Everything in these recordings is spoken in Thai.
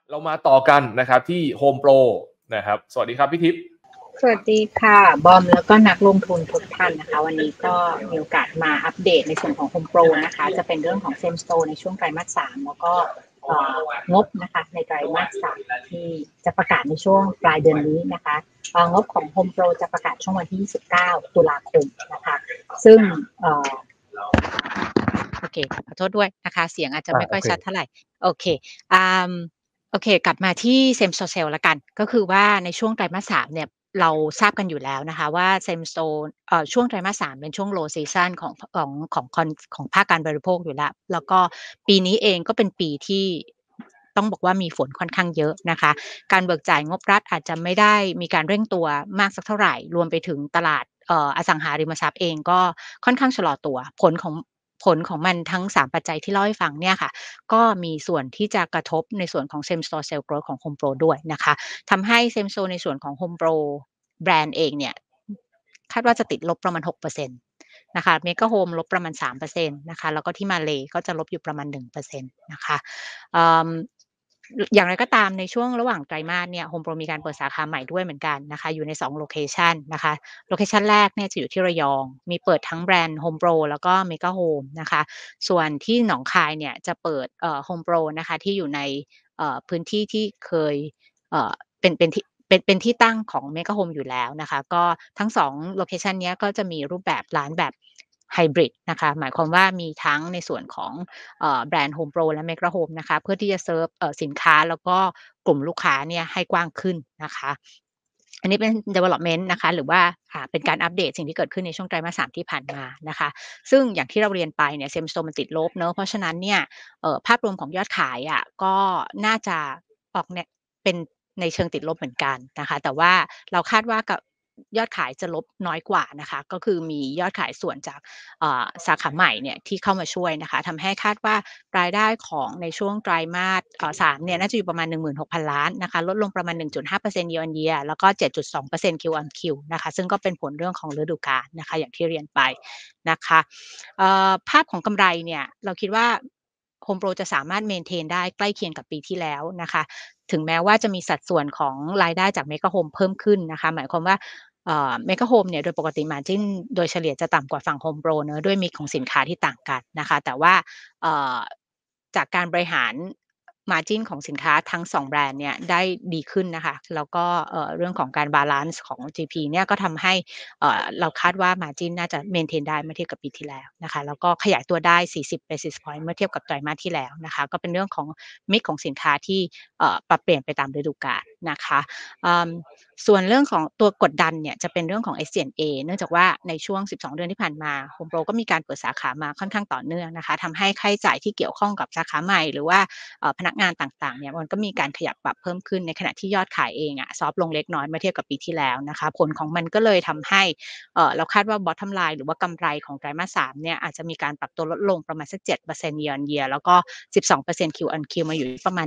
เรามาต่อกันนะครับที่ Home Pro นะครับสวัสดีครับพี่ทิพย์สวัสดีค่ะบอมแล้วก็นักลงทุนทุกท่านนะคะวันนี้ก็มีโอกาสมาอัปเดตในส่วนของ Home Pro นะคะจะเป็นเรื่องของ Same Store ในช่วงไตรมาส 3แล้วก็งบนะคะในไตรมาส 3ที่จะประกาศในช่วงปลายเดือนนี้นะคะงบของ Home Pro จะประกาศช่วงวันที่29ตุลาคมนะคะซึ่งโอเคขอโทษด้วยนะคะเสียงอาจจะไม่ค่อยชัดเท่าไหร่โอเคโอเคกลับมาที่ Same Store Sale แล้วกันก็คือว่าในช่วงไตรมาส 3เนี่ยเราทราบกันอยู่แล้วนะคะว่า Same Store ช่วงไตรมาส 3เป็นช่วง Low Season ของภาคการบริโภคอยู่แล้วก็ปีนี้เองก็เป็นปีที่ต้องบอกว่ามีฝนค่อนข้างเยอะนะคะการเบิกจ่ายงบรัฐอาจจะไม่ได้มีการเร่งตัวมากสักเท่าไหร่รวมไปถึงตลาดอสังหาริมทรัพย์เองก็ค่อนข้างชะลอตัวผลของมันทั้ง3ปัจจัยที่เล่าให้ฟังเนี่ยค่ะก็มีส่วนที่จะกระทบในส่วนของ Same Store Sales Growth ของ Home Pro ด้วยนะคะทำให้ Same Store ในส่วนของ Home Pro แบรนด์เองเนี่ยคาดว่าจะติดลบประมาณ 6%นะคะ Mega Home ลบประมาณ 3% นะคะแล้วก็ที่มาเลก็จะลบอยู่ประมาณ 1% นะคะอย่างไรก็ตามในช่วงระหว่างไตรมาสเนี่ย Home Pro มีการเปิดสาขาใหม่ด้วยเหมือนกันนะคะอยู่ใน2โลเคชันนะคะโลเคชันแรกเนี่ยจะอยู่ที่ระยองมีเปิดทั้งแบรนด์ Home Pro แล้วก็ Mega Home นะคะส่วนที่หนองคายเนี่ยจะเปิดHome Pro นะคะที่อยู่ในพื้นที่ที่เคยเป็นที่ตั้งของ Mega Home อยู่แล้วนะคะก็ทั้ง2โลเคชันเนี้ยก็จะมีรูปแบบร้านแบบไฮบริดนะคะหมายความว่ามีทั้งในส่วนของแบรนด์ Home Pro และ Mega Home นะคะเพื่อที่จะเซิร์ฟสินค้าแล้วก็กลุ่มลูกค้าเนี่ยให้กว้างขึ้นนะคะอันนี้เป็น development นะคะหรือว่าเป็นการอัปเดตสิ่งที่เกิดขึ้นในช่วงไตรมาส 3ที่ผ่านมานะคะซึ่งอย่างที่เราเรียนไปเนี่ย Same Store มันติดลบเนาะเพราะฉะนั้นเนี่ยภาพรวมของยอดขายก็น่าจะออกเนี่ยเป็นในเชิงติดลบเหมือนกันนะคะแต่ว่าเราคาดว่ากับยอดขายจะลบน้อยกว่านะคะก็คือมียอดขายส่วนจากสาขาใหม่เนี่ยที่เข้ามาช่วยนะคะทำให้คาดว่ารายได้ของในช่วงไตรมาส3เนี่ยน่าจะอยู่ประมาณ 16,000 ล้านนะคะลดลงประมาณ 1.5% year on year แล้วก็ 7.2% Q on Q นะคะซึ่งก็เป็นผลเรื่องของฤดูกาลนะคะอย่างที่เรียนไปนะคะภาพของกำไรเนี่ยเราคิดว่า Home Pro จะสามารถ maintain ได้ใกล้เคียงกับปีที่แล้วนะคะถึงแม้ว่าจะมีสัดส่วนของรายได้จาก Mega Home เพิ่มขึ้นนะคะหมายความว่าMega Home เนี่ยโดยปกติ margin โดยเฉลี่ยจะต่ำกว่าฝั่ง Home Pro เนาะด้วย mix ของสินค้าที่ต่างกันนะคะแต่ว่าเอ่อจากการบริหาร margin ของสินค้าทั้ง2แบรนด์เนี่ยได้ดีขึ้นนะคะแล้วก็เรื่องของการบาลันซ์ของ GP เนี่ยก็ทำให้เราคาดว่า margin น่าจะ maintain ได้เมื่อเทียบกับปีที่แล้วนะคะแล้วก็ขยายตัวได้40 basis point เมื่อเทียบกับไตรมาสที่แล้วนะคะก็เป็นเรื่องของ mix ของสินค้าที่ปรับเปลี่ยนไปตามฤดูกาลนะคะส่วนเรื่องของตัวกดดันเนี่ยจะเป็นเรื่องของ SG&A เนื่องจากว่าในช่วง12เดือนที่ผ่านมา Home Pro ก็มีการเปิดสาขามาค่อนข้างต่อเนื่องนะคะทำให้ค่าใช้จ่ายที่เกี่ยวข้องกับสาขาใหม่หรือว่าพนักงานต่างๆเนี่ยมันก็มีการขยับปรับเพิ่มขึ้นในขณะที่ยอดขายเองซอฟต์ลงเล็กน้อยเมื่อเทียบกับปีที่แล้วนะคะผลของมันก็เลยทำให้เราคาดว่า bottom line หรือว่ากำไรของไตรมาส 3เนี่ยอาจจะมีการปรับตัวลดลงประมาณสัก 7% year on year แล้วก็ 12% Q on Q มาอยู่ที่ประมาณ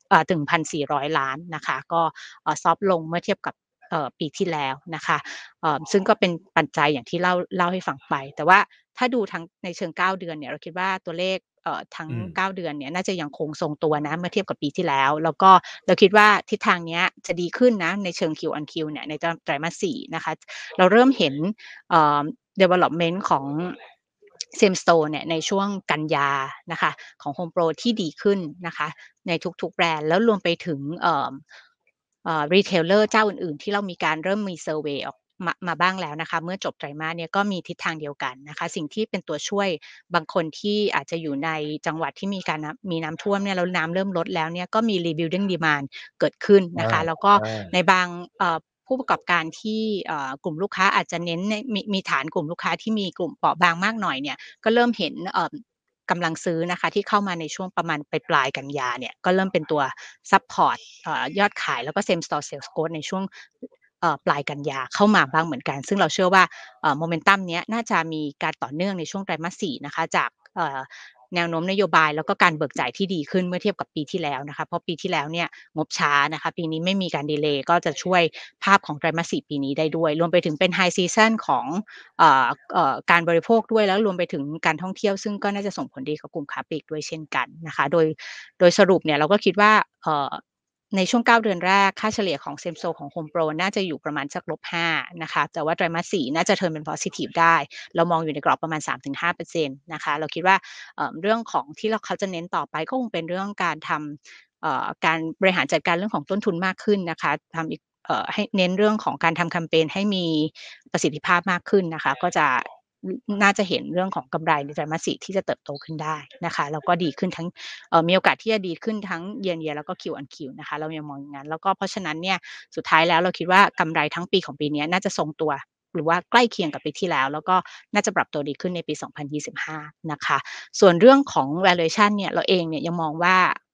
1,400 ล้านนะคะก็ซอฟต์ลงเมื่อเทียบกับปีที่แล้วนะคะซึ่งก็เป็นปัจจัยอย่างที่เล่าให้ฟังไปแต่ว่าถ้าดูทั้งในเชิง9เดือนเนี่ยเราคิดว่าตัวเลขทั้ง9เดือนเนี่ยน่าจะยังคงทรงตัวนะเมื่อเทียบกับปีที่แล้วแล้วก็เราคิดว่าทิศทางเนี้ยจะดีขึ้นนะในเชิง Q on Q เนี่ยในไตรมาส 4นะคะเราเริ่มเห็นdevelopment ของ Same Store เนี่ยในช่วงกันยานะคะของ Home Pro ที่ดีขึ้นนะคะในทุกๆแบรนด์แล้วรวมไปถึงretailer เจ้าอื่นๆที่เรามีการเริ่มมีเซอร์เวย์ออกมาบ้างแล้วนะคะเมื่อจบไตรมาสเนี่ยก็มีทิศทางเดียวกันนะคะสิ่งที่เป็นตัวช่วยบางคนที่อาจจะอยู่ในจังหวัดที่มีน้ำท่วมเนี่ยแล้วน้ำเริ่มลดแล้วเนี่ยก็มี rebuilding demand เกิดขึ้นนะคะแล้วก็ในบางผู้ประกอบการที่กลุ่มลูกค้าอาจจะเน้นในมีฐานกลุ่มลูกค้าที่มีกลุ่มเปราะบางมากหน่อยเนี่ยก็เริ่มเห็นกำลังซื้อนะคะที่เข้ามาในช่วงประมาณปลายกันยาเนี่ยก็เริ่มเป็นตัวซัปพอร์ตยอดขายแล้วก็ Same Store Sales Growth ในช่วงปลายกันยาเข้ามาบ้างเหมือนกันซึ่งเราเชื่อว่าโมเมนตัมเนี้ยน่าจะมีการต่อเนื่องในช่วงไตรมาส 4นะคะจากแนวโน้มนโยบายแล้วก็การเบิกจ่ายที่ดีขึ้นเมื่อเทียบกับปีที่แล้วนะคะเพราะปีที่แล้วเนี่ยงบช้านะคะปีนี้ไม่มีการดีเลย์ก็จะช่วยภาพของไตรมาส 4ปีนี้ได้ด้วยรวมไปถึงเป็น High Season ของการบริโภคด้วยแล้วรวมไปถึงการท่องเที่ยวซึ่งก็น่าจะส่งผลดีกับกลุ่มค้าปลีกด้วยเช่นกันนะคะโดยสรุปเนี่ยเราก็คิดว่าในช่วง9เดือนแรกค่าเฉลี่ยของ Same Store ของ Home Pro น่าจะอยู่ประมาณสัก-5นะคะแต่ว่าไตรมาส4น่าจะเทิร์นเป็น positive ได้เรามองอยู่ในกรอบประมาณ 3-5% นะคะเราคิดว่าเรื่องของที่เขาจะเน้นต่อไปก็คงเป็นเรื่องการทำการบริหารจัดการเรื่องของต้นทุนมากขึ้นนะคะทำอีกให้เน้นเรื่องของการทำแคมเปญให้มีประสิทธิภาพมากขึ้นนะคะก็จะน่าจะเห็นเรื่องของกำไรในไตรมาส4ที่จะเติบโตขึ้นได้นะคะแล้วก็ดีขึ้นทั้งมีโอกาสที่จะดีขึ้นทั้ง Year-on-Year แล้วก็ Q-on-Q นะคะเรายังมองอย่างงั้นแล้วก็เพราะฉะนั้นเนี่ยสุดท้ายแล้วเราคิดว่ากำไรทั้งปีของปีนี้น่าจะทรงตัวหรือว่าใกล้เคียงกับปีที่แล้วแล้วก็น่าจะปรับตัวดีขึ้นในปี2025นะคะส่วนเรื่องของ valuation เนี่ยเราเองเนี่ยยังมองว่า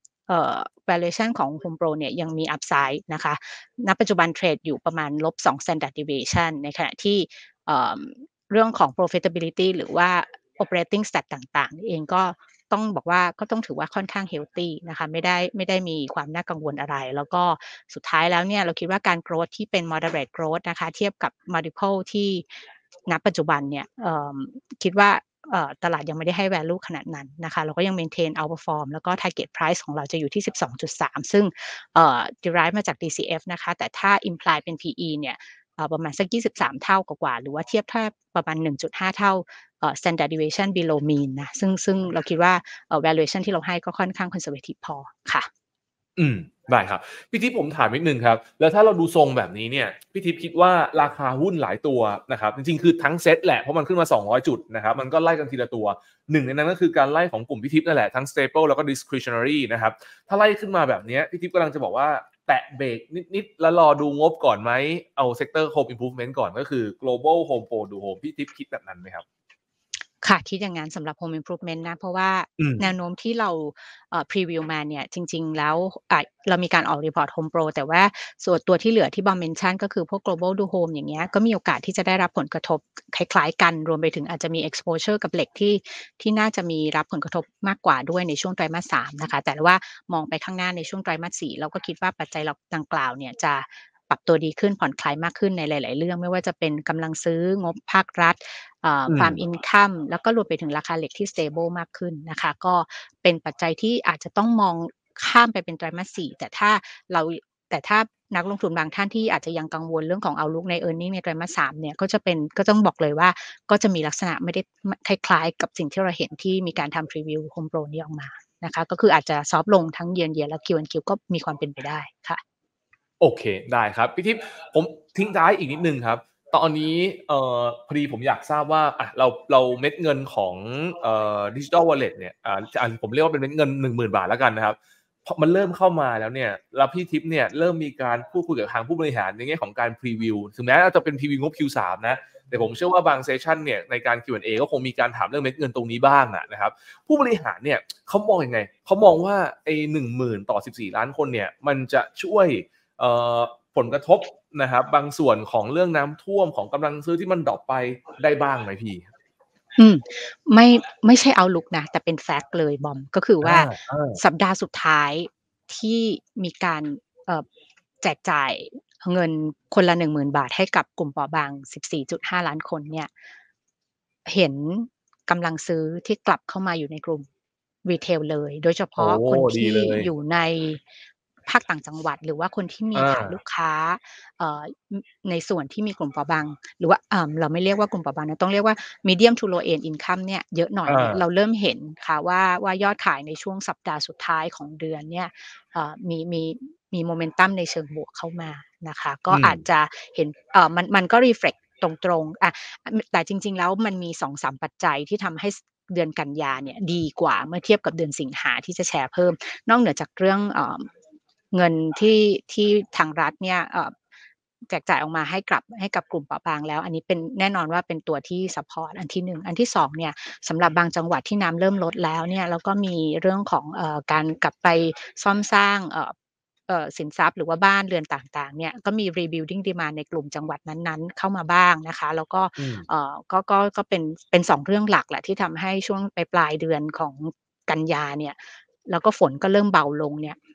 valuation ของ Home Pro เนี่ยยังมี upside นะคะณปัจจุบันเทรดอยู่ประมาณ-2 Standard Deviation ในขณะที่เอ่อเรื่องของ profitability หรือว่า operating stat ต่างๆเองก็ต้องบอกว่าก็ต้องถือว่าค่อนข้างเฮลทีนะคะไม่ได้มีความน่ากังวลอะไรแล้วก็สุดท้ายแล้วเนี่ยเราคิดว่าการ growth ที่เป็น moderate growth นะคะเทียบกับ multiple ที่ณปัจจุบันเนี่ยคิดว่าตลาดยังไม่ได้ให้ value ขนาดนั้นนะคะเราก็ยัง maintain outperform แล้วก็ target price ของเราจะอยู่ที่12.3ซึ่งderive มาจาก DCF นะคะแต่ถ้า imply เป็น PE เนี่ยประมาณสัก23เท่ากว่าๆหรือว่าเทียบประมาณ1.5เท่าstandard deviation below mean นะซึ่งเราคิดว่าvaluation ที่เราให้ก็ค่อนข้าง conservative พอค่ะอืมได้ครับพี่ทิพย์ผมถามนิดหนึ่งครับแล้วถ้าเราดูทรงแบบนี้เนี่ยพี่ทิพย์คิดว่าราคาหุ้นหลายตัวนะครับจริงๆคือทั้งเซตแหละเพราะมันขึ้นมา200จุดนะครับมันก็ไล่กันทีละตัวหนึ่งในนั้นก็คือการไล่ของกลุ่มพี่ทิพย์นั่นแหละทั้ง staple แล้วก็ discretionary นะครับถ้าไล่ขึ้นมาแบบนี้พี่ทิพย์กำลังจะบอกว่าแตะเบรกนิดๆแล้วรอดูงบก่อนไหมเอา sector home improvement ก่อนก็คือ global home pro ดู home พี่ทิพย์คิดแบบนั้นไหมครับค่ะคิดอย่างงั้นสำหรับ Home Improvement นะเพราะว่าอืมแนวโน้มที่เราพรีวิวมาเนี่ยจริงๆแล้วเรามีการออก report Home Pro แต่ว่าส่วนตัวที่เหลือที่บอมเมนชันก็คือพวก Global Do Home อย่างเงี้ยก็มีโอกาสที่จะได้รับผลกระทบคล้ายๆกันรวมไปถึงอาจจะมี exposure กับเหล็กที่น่าจะมีรับผลกระทบมากกว่าด้วยในช่วงไตรมาส3นะคะแต่ว่ามองไปข้างหน้าในช่วงไตรมาส4เราก็คิดว่าปัจจัยดังกล่าวเนี่ยจะปรับตัวดีขึ้นผ่อนคลายมากขึ้นในหลายๆเรื่องไม่ว่าจะเป็นกำลังซื้องบภาครัฐอืม farm income แล้วก็รวมไปถึงราคาเหล็กที่ stable มากขึ้นนะคะก็เป็นปัจจัยที่อาจจะต้องมองข้ามไปเป็นไตรมาส4เราแต่ถ้านักลงทุนบางท่านที่อาจจะยังกังวลเรื่องของ outlook ใน earning ในไตรมาส3เนี่ยก็ต้องบอกเลยว่าก็จะมีลักษณะไม่ได้คล้ายๆกับสิ่งที่เราเห็นที่มีการทำ preview Home Pro นี้ออกมานะคะก็คืออาจจะซอฟต์ลงทั้ง Year-on-Year และ Q-on-Q ก็มีความเป็นไปได้ค่ะโอเคได้ครับพี่ทิพย์ผมทิ้งท้ายอีกนิดหนึ่งครับตอนนี้พอดีผมอยากทราบว่าเราเม็ดเงินของDigital Wallet เนี่ยผมเรียกว่าเป็นเม็ดเงิน10,000 บาทแล้วกันนะครับพอมันเริ่มเข้ามาแล้วเนี่ยแล้วพี่ทิพย์เนี่ยเริ่มมีการพูดคุยกับทางผู้บริหารในแง่ของการพรีวิวถึงแม้เราจะเป็นพรีวิวงบ Q3 นะแต่ผมเชื่อว่าบางเซสชันเนี่ยในการ Q&A ก็คงมีการถามเรื่องเม็ดเงินตรงนี้บ้างนะครับผู้บริหารเนี่ยเขามองยังไงเขามองว่าไอ้10,000ต่อ14ล้านคนเนี่ยมันจะช่วยเอ่อผลกระทบนะครับบางส่วนของเรื่องน้ำท่วมของกำลังซื้อที่มันดร็อปไปได้บ้างไหมพี่อืมไม่ไม่ใช่ outlook นะแต่เป็นแฟกต์เลยบอมก็คือว่าอาสัปดาห์สุดท้ายที่มีการเอ่อแจกจ่ายเงินคนละ10,000 บาทให้กับกลุ่มเปราะบาง14.5ล้านคนเนี่ยเห็นกำลังซื้อที่กลับเข้ามาอยู่ในกลุ่ม retail เลยโดยเฉโอ้พาะคนที่ดีเลยอยู่ในภาคต่างจังหวัดหรือว่าคนที่มีอาฐานลูกค้าเอ่อในส่วนที่มีกลุ่มเปราะบางหรือว่าเราไม่เรียกว่ากลุ่มเปราะบางนะต้องเรียกว่า medium to low end income เนี่ยเยอะหน่อยเนี่ยเราอาเริ่มเห็นค่ะว่ายอดขายในช่วงสัปดาห์สุดท้ายของเดือนเนี่ยเอ่อมีมีมี momentum ในเชิงบวกเข้ามานะคะก็อืมอาจจะเห็นมันก็ reflect ตรงๆแต่จริงๆแล้วมันมี2-3ปัจจัยที่ทำให้เดือนกันยาเนี่ยดีกว่าเมื่อเทียบกับเดือนสิงหาที่จะแชร์เพิ่มนอกเหนือจากเรื่องเงินที่ทางรัฐเนี่ยแจกจ่ายออกมาให้กับกลุ่มเปราะบางแล้วอันนี้เป็นแน่นอนว่าเป็นตัวที่ซัปพอร์ตอันที่1อันที่2เนี่ยสำหรับบางจังหวัดที่น้ำเริ่มลดแล้วเนี่ยแล้วก็มีเรื่องของการกลับไปซ่อมสร้างสินทรัพย์หรือว่าบ้านเรือนต่างๆเนี่ยก็มี rebuilding demand ในกลุ่มจังหวัดนั้นๆเข้ามาบ้างนะคะแล้วก็อืมก็เป็น2เรื่องหลักแหละที่ทำให้ช่วงปลายๆเดือนของกันยาเนี่ยแล้วก็ฝนก็เริ่มเบาลงเนี่ย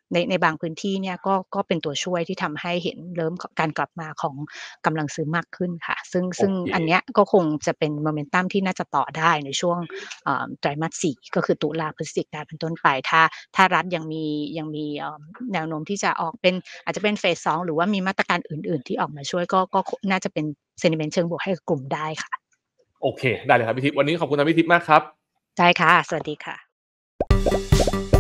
ในบางพื้นที่เนี่ยก็เป็นตัวช่วยที่ทำให้เห็นเริ่มการกลับมาของกำลังซื้อมากขึ้นค่ะซึ่งโอเคอันเนี้ยก็คงจะเป็น momentum ที่น่าจะต่อได้ในช่วงไตรมาส4ก็คือตุลาพฤศจิกาเป็นต้นไปถ้ารัฐยังมีแนวโน้มที่จะออกเป็นอาจจะเป็นเฟส2หรือว่ามีมาตรการอื่นๆที่ออกมาช่วยก็น่าจะเป็น sentiment เชิงบวกให้กับกลุ่มได้ค่ะโอเคได้เลยครับพี่ทิพย์วันนี้ขอบคุณทางพี่ทิพย์มากครับได้ค่ะสวัสดีค่ะ